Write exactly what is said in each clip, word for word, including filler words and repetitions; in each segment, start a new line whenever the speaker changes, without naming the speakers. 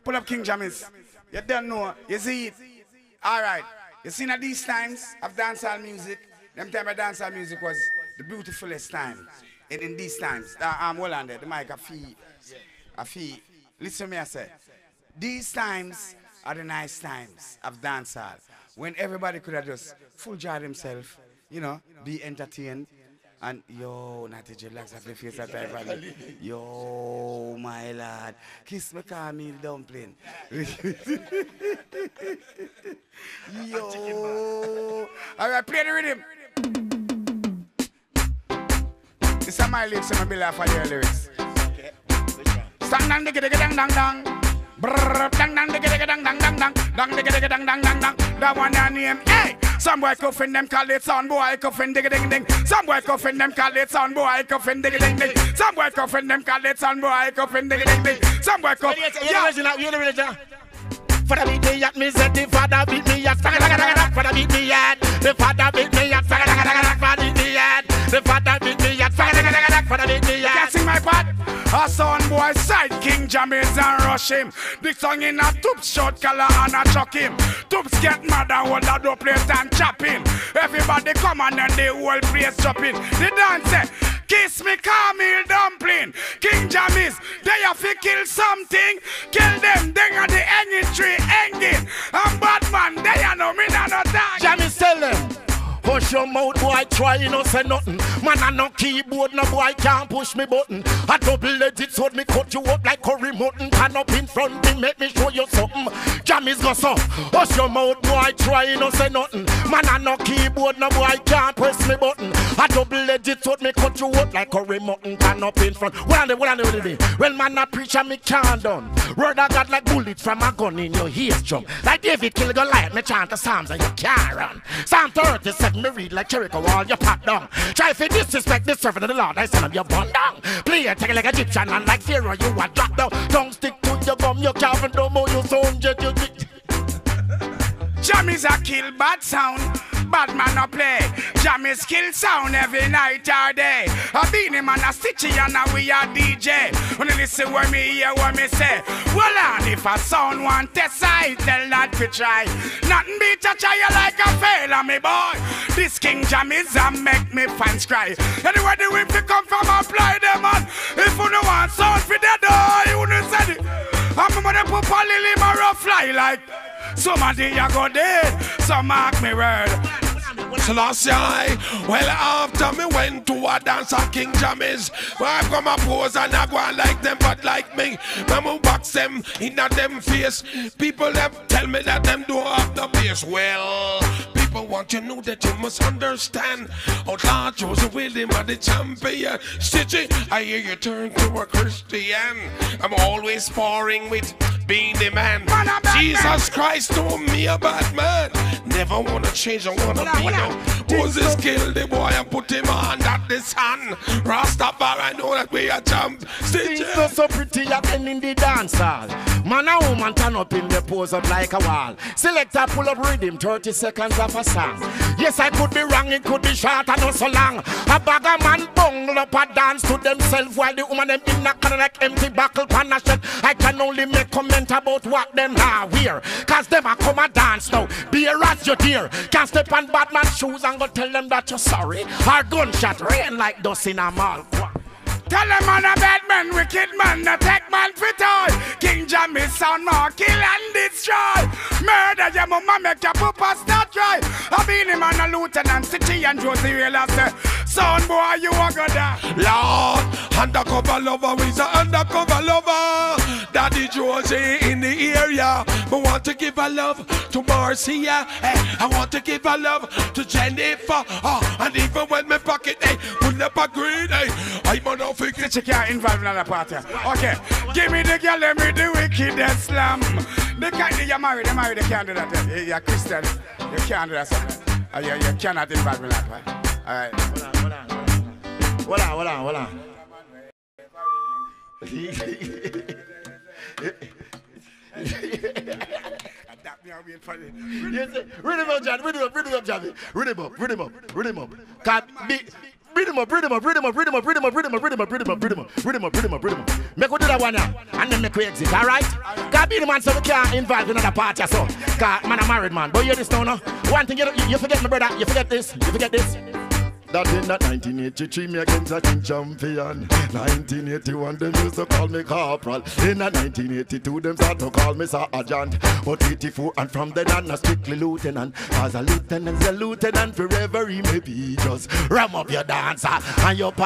pull up King Jammy's. You don't know, you see it. All right, you see at these times of dancehall music, them time of dancehall music was the beautifulest time. And in these times, uh, I'm well on there, the mic, I feel, I feel, listen to me I say, these times are the nice times of dancehall, when everybody could have just full jar themselves, you know, be entertained. And yo, Natty Relax, I face that type of yo, my lad, kiss me, Camille dumpling. Yo, all right, play the rhythm. This is my lyrics, I'm going to for your lyrics. Stang dang digga digga dang dang dang. Brrrr, dang dang digga digga dang dang dang dang. Dang digga digga dang dang dang dang. That one I name, hey! Some boy cuffin' them call it sound boy cuffin' digga ding ding. Some boy cuffin' them call it sound boy cuffin' digga ding ding. Some boy cuffin' them call it sound boy cuffin' digga ding ding. Some boy cuffin'. Yeah.
Father beat me at me said the father beat me at father beat me at the father beat me at father beat me at the father beat me at father beat me at.
Can't sing my part. A son boy side King Jammy's and rush him. The song in a tube short color and a chuck him. Tubes get mad and hold a dope plate and chop him. Everybody come on and the whole place chopping. The dance say, kiss me Camille dumpling. King Jammy's, they have to kill something. Kill them, they are the hanging tree hanging. And Batman, they are no me no tag.
Jammy's tell them. Push your mouth, boy, try, you know, say nothing. Man, I no keyboard, no boy can't push me button. A double-edged sword, me cut you up like curry mutton. Turn up in front, me make me show you something. Jammy's go so. Push your mouth, boy, try, you know, say nothing. Man, I no keyboard, no boy can't press me button. A double-edged sword, me cut you up like curry mutton. Turn up in front. What on the, what on the, what on the, well, man, I preach and me can't done. Word I got like bullets from a gun in your ears jump. Like David kill Goliath, me chant the Psalms and you can't run. Psalm thirty-seven, me read like Jericho wall, you pop down. Try if you disrespect the servant of the Lord, I send him, you burn down. Play it, take it like Egyptian and like Pharaoh, you are drop down. Don't stick to your gum, you can't no more, you sound jet, you
Jammy's a kill bad sound. Bad man a play. Jammy's kill sound every night or day. A beanie man a stitchy and a we a D J. When you listen what me hear what me say. Well on if a sound want test I tell that to try. Nothing beat a try you like a failure me boy. This King Jammy's a make me fans cry. Anyway the whip to come from apply them on. If you no want sound for the door you no said it. I'm gonna put a lily marrow fly like. Somebody you go dead, so mark me word.
Selassie, well after me went to a dance at King Jammy's, I come a pose and I go on like them but like me. Mama box them in a them face. People them tell me that them don't have the bass. Well, people want you know that you must understand. Outlaw Joseph William are the champion. Stitchy, I hear you turn to a Christian. I'm always sparring with being the man. Jesus Christ told me a bad man. Never wanna change, I wanna be no. Moses killed the boy and put him on that the sun. Rastafari, I know that we are champ.
Things not so pretty again in the dance hall. Man and woman turn up in the pose up like a wall. Selector pull up rhythm, thirty seconds of a song. Yes, I could be wrong, it could be short and not so long. A bag of man bungle up a dance to themselves while the woman them in a kind of like empty buckle pan a shed. I can only make comment about what them now wear. Cause them a come a dance now. Be a rat you dear. Can't step on bad man's shoes and go tell them that you're sorry. Our gunshot rain like dust in a mall.
Tell them on a bad man, wicked man, a tech man fit all. King Jammy's sound more kill and destroy. Murder your mama, make your papa start try. I been him on a lieutenant, City and Josie Wheeler say, son boy, you are gonna.
Lord, undercover lover, we's a undercover lover. Daddy Josie in the area. I want to give a love to Marcia. Hey, I want to give a love to Jennifer. Oh, and even when my pocket, hey, pull up a green, hey, I'm on a figure.
You can't involve in another party. Okay, give me the girl, let me the wickedest slam. They can't, you're married, they're married, they can't do that. You're Christian, you can't do that. Uh, you, you cannot involve in that, right? All right.
Hold on, hold on, hold on, hold on. Read him up, John. Read him up, read him up, Johnny. Read him up, read him up, read him up. Can't be. Read rhythm up, rhythm up, rhythm up, rhythm up, rhythm up, rhythm up, rhythm up, rhythm up, rhythm up, rhythm up, rhythm up, rhythm up. Make we do that one now, and then make we exit, alright? Cause be the man so we can't involve in another party or so. Cause man a married man, but you hear this now, no? One thing you, you forget my brother, you forget this, you forget this. That in that nineteen eighty-three, me against a king champion. nineteen eighty-one, them used to call me corporal. In that nineteen eighty-two, them start to call me sergeant. But eighty-four, and from then on, a strictly lieutenant. As a lieutenant's a lieutenant, forever he may be. Just ram up your dancer and your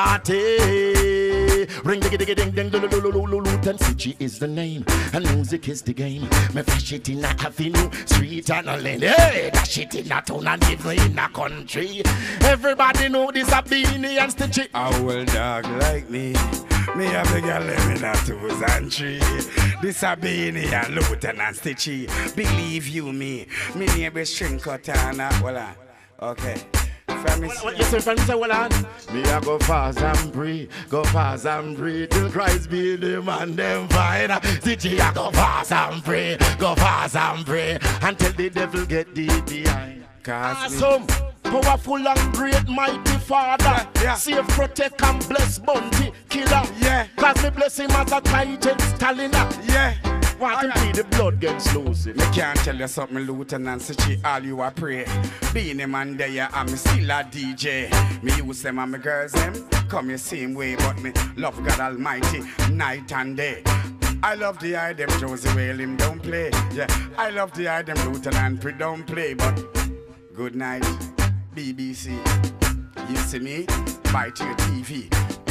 party. Ring diggy diggy ding ding, Lieutenant Stitchie is the name, and music is the game. Me flash it in a avenue, street and a lane. Hey, that shit in a town and even in a country. Everybody know this a Beanie and Stitchie.
A old dog like me, me have the girl living at twos and three. This a Beanie and Lieutenant Stitchie. Believe you me, me name is String Cutter and uh, well, uh, okay.
What, what you say, friend? Say, well, on. Me a go fast and pray, go fast and pray till Christ be the man them fine. Stitchie a go fast and pray, go fast and pray until the devil get the behind. Awesome, powerful and great, mighty Father. Yeah, yeah. Save, protect and bless Bounty Killer. Yeah. Cause me bless him as a Titan Stalin. Yeah. Want to be the blood gets loose.
Me can't tell you something, Lieutenant Stitchie, all you a pray. Being a man there, I'm still a D J. Me use them and my girls them come the same way, but me love God Almighty night and day. I love the eye them Josie Whale him don't play. Yeah, I love the eye them Lieutenant Pre don't play, but good night, B B C. You see me? Bite your T V.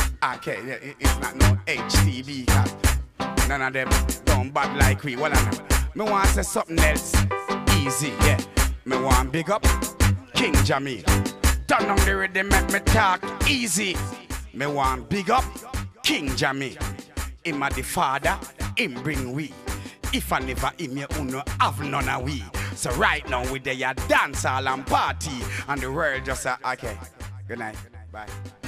Okay, it's not no H T V. None of them don't bad like we. Well, I know. Me want to say something else. Easy, yeah. Me want big up King Jammy. Turn on the rhythm, make me talk easy. Me want big up King Jammy. Him a the father, him bring we. If I never him, you uno have none of we. So right now we there, dance all and party, and the world just say, okay. Good night. Bye.